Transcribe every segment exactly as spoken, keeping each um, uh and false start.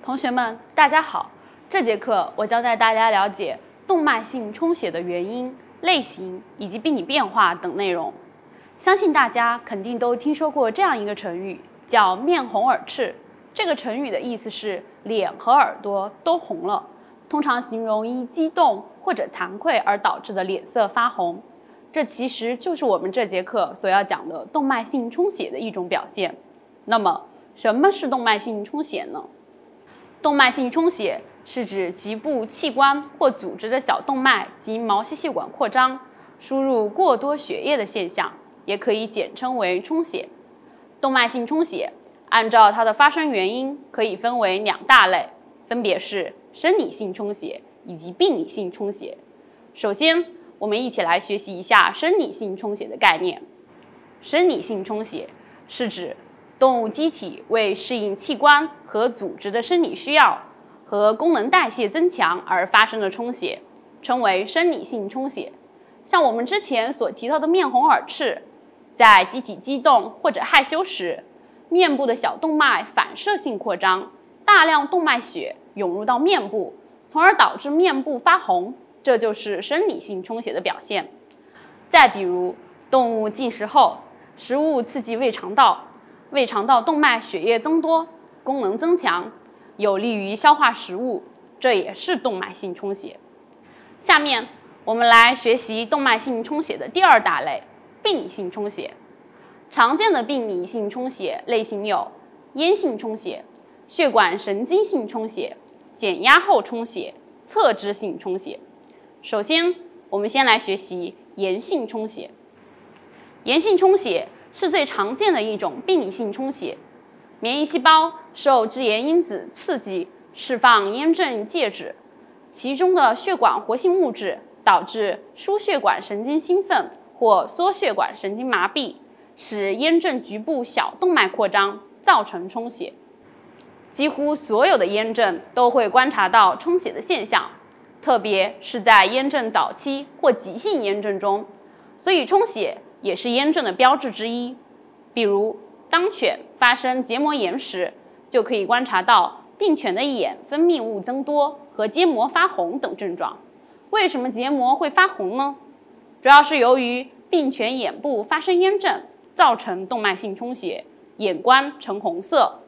同学们，大家好！这节课我将带大家了解动脉性充血的原因、类型以及病理变化等内容。相信大家肯定都听说过这样一个成语，叫“面红耳赤”。这个成语的意思是脸和耳朵都红了，通常形容因激动或者惭愧而导致的脸色发红。这其实就是我们这节课所要讲的动脉性充血的一种表现。那么，什么是动脉性充血呢？动脉性充血是指局部器官或组织的小动脉及毛细血管扩张，输入过多血液的现象，也可以简称为充血。动脉性充血按照它的发生原因可以分为两大类，分别是生理性充血以及病理性充血。首先，我们一起来学习一下生理性充血的概念。生理性充血是指动物机体为适应器官和组织的生理需要和功能代谢增强而发生的充血，称为生理性充血。像我们之前所提到的面红耳赤，在机体激动或者害羞时，面部的小动脉反射性扩张，大量动脉血涌入到面部，从而导致面部发红，这就是生理性充血的表现。再比如，动物进食后，食物刺激胃肠道，胃肠道动脉血液增多，功能增强，有利于消化食物，这也是动脉性充血。下面我们来学习动脉性充血的第二大类——病理性充血。常见的病理性充血类型有咽性充血、血管神经性充血、减压后充血、侧支性充血。首先，我们先来学习炎性充血。炎性充血是最常见的一种病理性充血，免疫细胞受致炎因子刺激，释放炎症介质，其中的血管活性物质导致输血管神经兴奋或缩血管神经麻痹，使炎症局部小动脉扩张，造成充血。几乎所有的炎症都会观察到充血的现象，特别是在炎症早期或急性炎症中，所以充血也是炎症的标志之一。比如，当犬发生结膜炎时，就可以观察到病犬的眼分泌物增多和结膜发红等症状。为什么结膜会发红呢？主要是由于病犬眼部发生炎症，造成动脉性充血，眼冠呈红色。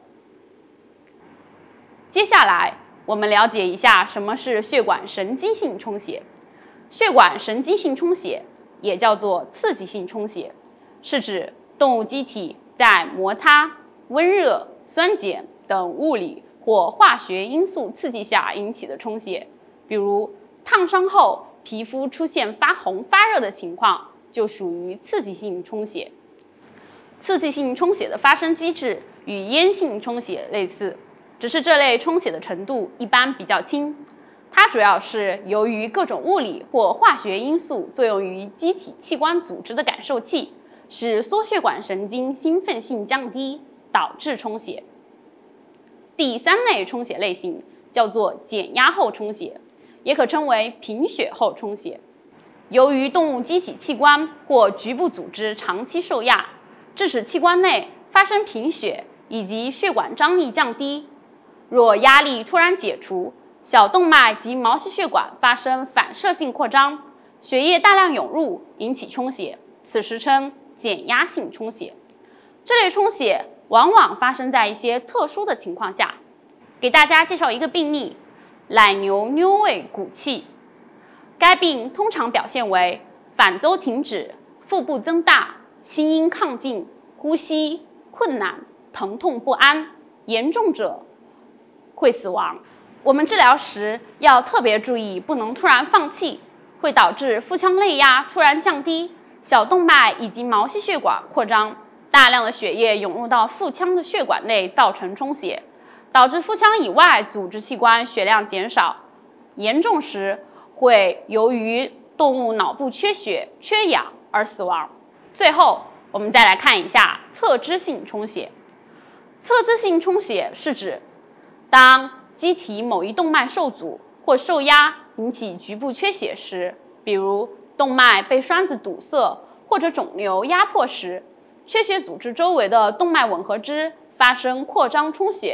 接下来，我们了解一下什么是血管神经性充血。血管神经性充血也叫做刺激性充血，是指动物机体在摩擦、温热、酸碱等物理或化学因素刺激下引起的充血。比如烫伤后皮肤出现发红发热的情况，就属于刺激性充血。刺激性充血的发生机制与咽性充血类似，只是这类充血的程度一般比较轻。它主要是由于各种物理或化学因素作用于机体器官组织的感受器，使缩血管神经兴奋性降低，导致充血。第三类充血类型叫做减压后充血，也可称为贫血后充血。由于动物机体器官或局部组织长期受压，致使器官内发生贫血以及血管张力降低。若压力突然解除，小动脉及毛细血管发生反射性扩张，血液大量涌入，引起充血，此时称减压性充血。这类充血往往发生在一些特殊的情况下。给大家介绍一个病例：奶牛妞胃鼓气。该病通常表现为反邹停止、腹部增大、心音亢进、呼吸困难、疼痛不安，严重者会死亡。我们治疗时要特别注意，不能突然放弃，会导致腹腔内压突然降低，小动脉以及毛细血管扩张，大量的血液涌入到腹腔的血管内，造成充血，导致腹腔以外组织器官血量减少，严重时会由于动物脑部缺血、缺氧而死亡。最后，我们再来看一下侧支性充血。侧支性充血是指当机体某一动脉受阻或受压，引起局部缺血时，比如动脉被栓子堵塞或者肿瘤压迫时，缺血组织周围的动脉吻合支发生扩张充血，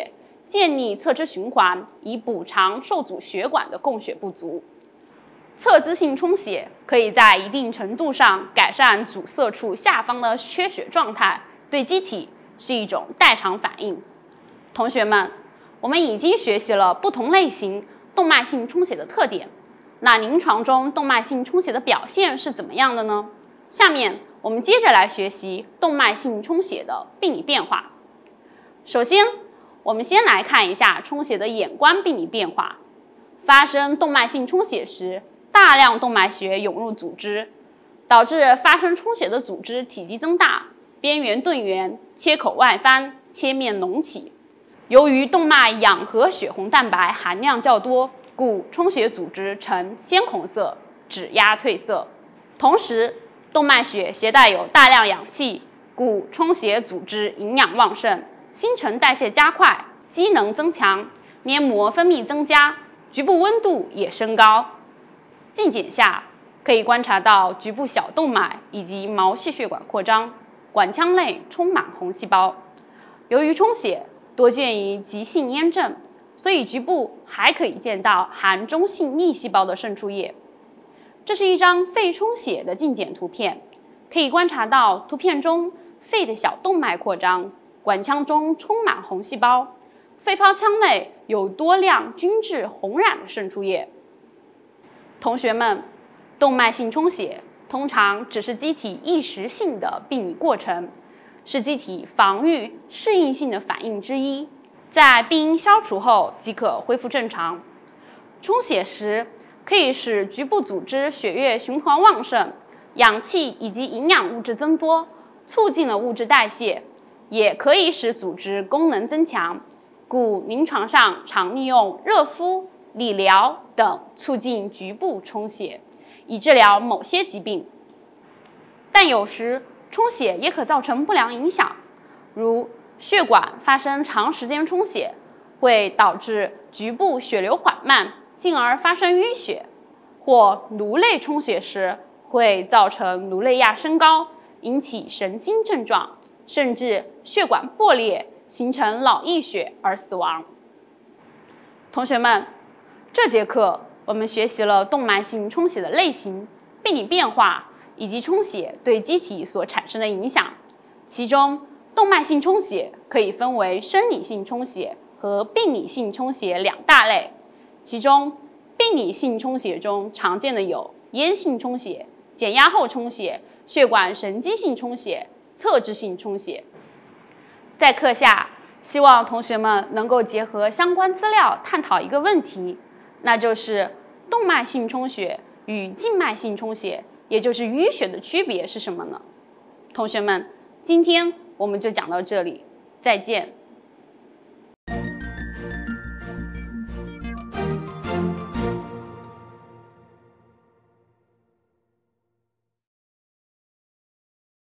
建立侧支循环，以补偿受阻血管的供血不足。侧支性充血可以在一定程度上改善阻塞处下方的缺血状态，对机体是一种代偿反应。同学们，我们已经学习了不同类型动脉性充血的特点，那临床中动脉性充血的表现是怎么样的呢？下面我们接着来学习动脉性充血的病理变化。首先，我们先来看一下充血的眼观病理变化。发生动脉性充血时，大量动脉血涌入组织，导致发生充血的组织体积增大，边缘钝圆，切口外翻，切面隆起。由于动脉氧和血红蛋白含量较多，故充血组织呈鲜红色，指压褪色。同时，动脉血携带有大量氧气，故充血组织营养旺盛，新陈代谢加快，机能增强，黏膜分泌增加，局部温度也升高。镜检下可以观察到局部小动脉以及毛细血管扩张，管腔内充满红细胞。由于充血多见于急性咽症，所以局部还可以见到含中性粒细胞的渗出液。这是一张肺充血的镜检图片，可以观察到图片中肺的小动脉扩张，管腔中充满红细胞，肺泡腔内有多量均质红染的渗出液。同学们，动脉性充血通常只是机体一时性的病理过程，是机体防御适应性的反应之一，在病因消除后即可恢复正常。充血时可以使局部组织血液循环旺盛，氧气以及营养物质增多，促进了物质代谢，也可以使组织功能增强，故临床上常利用热敷、理疗等促进局部充血，以治疗某些疾病。但有时充血也可造成不良影响，如血管发生长时间充血，会导致局部血流缓慢，进而发生淤血；或颅内充血时，会造成颅内压升高，引起神经症状，甚至血管破裂，形成脑溢血而死亡。同学们，这节课我们学习了动脉性充血的类型、病理变化以及充血对机体所产生的影响。其中，动脉性充血可以分为生理性充血和病理性充血两大类。其中，病理性充血中常见的有咽性充血、减压后充血、血管神经性充血、侧支性充血。在课下，希望同学们能够结合相关资料探讨一个问题，那就是动脉性充血与静脉性充血，也就是淤血的区别是什么呢？同学们，今天我们就讲到这里，再见。